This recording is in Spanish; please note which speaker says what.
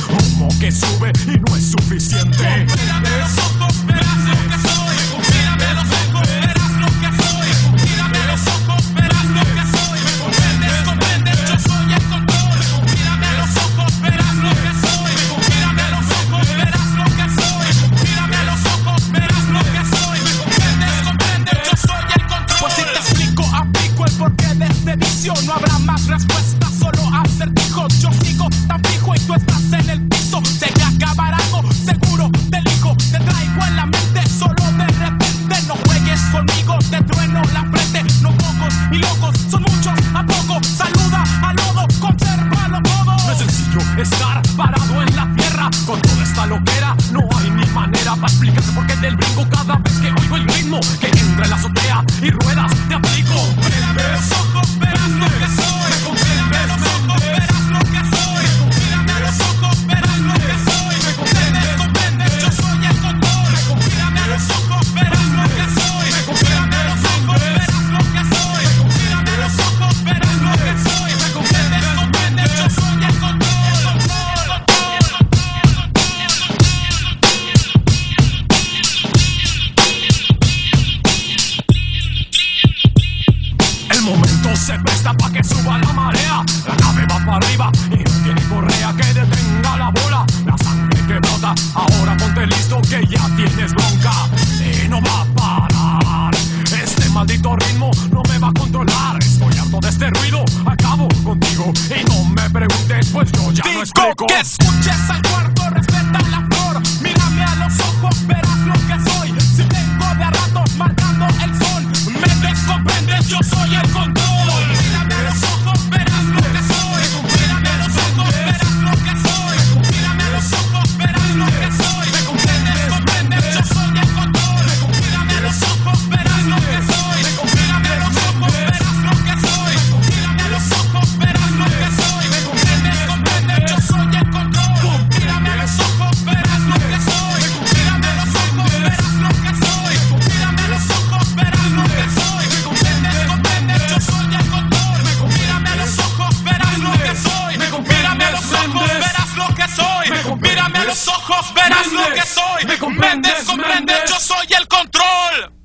Speaker 1: humo que sube y no es suficiente.
Speaker 2: Mírame los ojos, verás lo que soy. Mírame los ojos, verás lo que soy. Mírame los ojos, verás lo que soy. Comprendes, comprendes, yo soy el control. Mírame los ojos, verás lo que soy. Mírame los ojos, verás lo que soy. Mírame los ojos, verás lo que soy. Comprendes, comprendes, yo soy el control. Pues si te explico, aplico el porqué de este vicio. No habrá más respuestas, solo acertijos. Yo sigo tan fijo y tú estás en el piso. Se me acabará algo, seguro del hijo. Te traigo en la mente, solo de repente. No juegues conmigo, te trueno la frente. No pocos ni locos, son muchos a poco. Saluda al lodo, consérvalo todo.
Speaker 1: No es sencillo estar parado en la tierra con toda esta loquera. No hay ni manera para explicarte por qué del brinco cada vez que oigo el ritmo que entra en la azotea y ruedas te aplico.
Speaker 2: Mírame los ojos, verás lo que soy. Mírame los ojos, verás lo que soy. Mírame los ojos, verás lo que soy. Comprendes, comprendes, yo soy el control. Mírame los ojos, verás lo que soy. Mírame los ojos, verás lo que soy. Mírame los ojos, verás lo que soy. Comprendes, comprendes, yo soy el control.
Speaker 1: El momento se presta pa' que suba la marea. La nave va para arriba y no tiene correa que detenga la bola. La sangre que brota, ahora ponte listo que ya tienes bronca. Y no va a parar. Este maldito ritmo no me va a controlar. Estoy harto de este ruido, acabo contigo. Y no me preguntes, pues yo ya no explico.
Speaker 2: Que escuches al cuarto, respeta la flor. Mírame a los ojos, verás lo que soy. Si vengo de a rato marcando el sol, me descomprendes, yo soy el control. Mírame a los ojos, verás lo que soy. Mírame a los ojos, verás lo que soy. Mírame a los ojos, verás lo que soy. Comprendes, comprendes, yo soy el control. Mírame a los ojos, verás lo que soy. Mírame a los ojos, verás lo que soy. Mírame a los ojos, verás lo que soy. Comprendes, comprendes, yo soy el control. Mírame a los ojos, verás lo que soy. Mírame a los ojos, verás lo que soy. Mírame a los ojos, verás lo que soy. Comprendes, comprendes, yo soy el control. Mírame a los ojos, verás lo que soy. Mírame a los ojos, verás lo que soy. Mírame a los ojos, verás lo que soy. Comprendes, comprendes, yo soy el control.